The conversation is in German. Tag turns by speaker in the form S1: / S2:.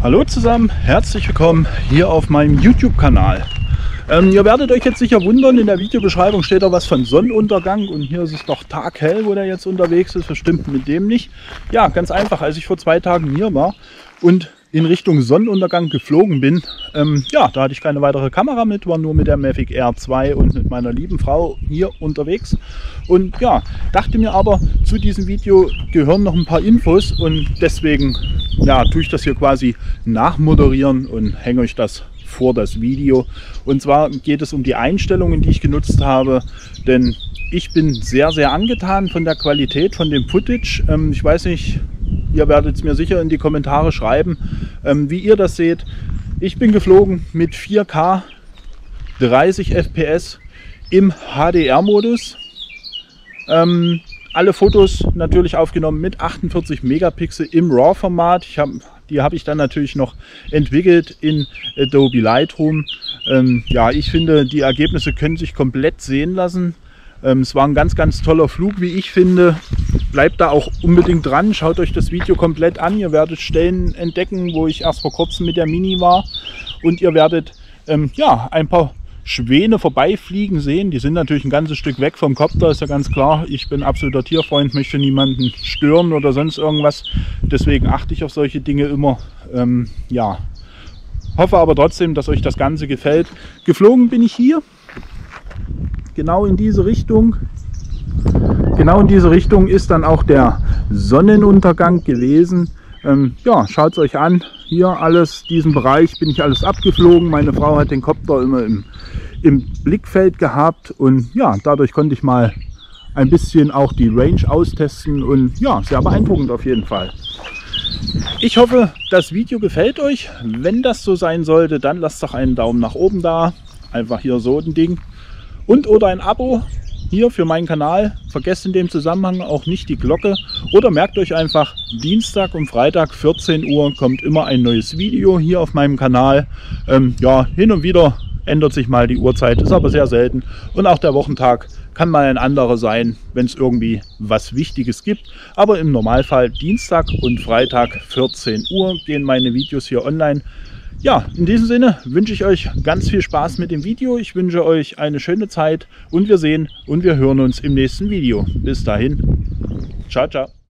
S1: Hallo zusammen, herzlich willkommen hier auf meinem YouTube-Kanal. Ihr werdet euch jetzt sicher wundern, in der Videobeschreibung steht da was von Sonnenuntergang und hier ist es doch taghell, wo der jetzt unterwegs ist. Was stimmt mit dem nicht? Ja, ganz einfach, als ich vor 2 Tagen hier war und in Richtung Sonnenuntergang geflogen bin, ja, da hatte ich keine weitere Kamera mit, war nur mit der Mavic Air 2 und mit meiner lieben Frau hier unterwegs. Und ja, dachte mir aber, zu diesem Video gehören noch ein paar Infos und deswegen ja, tue ich das hier quasi nachmoderieren und hänge euch das vor das Video. Und zwar geht es um die Einstellungen, die ich genutzt habe, denn ich bin sehr, sehr angetan von der Qualität, von dem Footage. Ich weiß nicht, ihr werdet es mir sicher in die Kommentare schreiben, wie ihr das seht. Ich bin geflogen mit 4K 30 FPS im HDR-Modus. Alle Fotos natürlich aufgenommen mit 48 Megapixel im RAW-Format. Die habe ich dann natürlich noch entwickelt in Adobe Lightroom. Ja, ich finde, die Ergebnisse können sich komplett sehen lassen. Es war ein ganz, ganz toller Flug, wie ich finde. Bleibt da auch unbedingt dran. Schaut euch das Video komplett an. Ihr werdet Stellen entdecken, wo ich erst vor kurzem mit der Mini war. Und ihr werdet ja, ein paar Schwäne vorbeifliegen sehen. Die sind natürlich ein ganzes Stück weg vom Kopter, ist ja ganz klar. Ich bin absoluter Tierfreund, möchte niemanden stören oder sonst irgendwas. Deswegen achte ich auf solche Dinge immer. Ja, hoffe aber trotzdem, dass euch das Ganze gefällt. Geflogen bin ich hier, genau in diese Richtung. Genau in diese Richtung ist dann auch der Sonnenuntergang gewesen. Ja, schaut es euch an. Hier alles, diesen Bereich bin ich alles abgeflogen. Meine Frau hat den Kopter immer im Blickfeld gehabt und ja, dadurch konnte ich mal ein bisschen auch die Range austesten und ja, sehr beeindruckend auf jeden Fall. Ich hoffe, das Video gefällt euch. Wenn das so sein sollte, dann lasst doch einen Daumen nach oben da. Einfach hier so ein Ding. Und oder ein Abo hier für meinen Kanal. Vergesst in dem Zusammenhang auch nicht die Glocke. Oder merkt euch einfach, Dienstag und Freitag 14 Uhr kommt immer ein neues Video hier auf meinem Kanal. Ja, hin und wieder ändert sich mal die Uhrzeit, ist aber sehr selten. Und auch der Wochentag kann mal ein anderer sein, wenn es irgendwie was Wichtiges gibt. Aber im Normalfall Dienstag und Freitag 14 Uhr gehen meine Videos hier online. Ja, in diesem Sinne wünsche ich euch ganz viel Spaß mit dem Video. Ich wünsche euch eine schöne Zeit und wir sehen und wir hören uns im nächsten Video. Bis dahin. Ciao, ciao.